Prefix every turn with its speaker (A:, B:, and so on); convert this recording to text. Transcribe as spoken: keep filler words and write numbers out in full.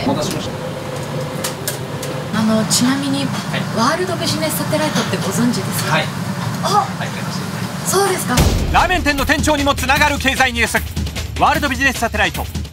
A: お待たせしました。
B: あのちなみに、はい、ワールドビジネスサテライトってご存知ですか？
A: はい。
B: あ、はい、そうですか。
C: ラーメン店の店長にもつながる経済ニュース。ワールドビジネスサテライト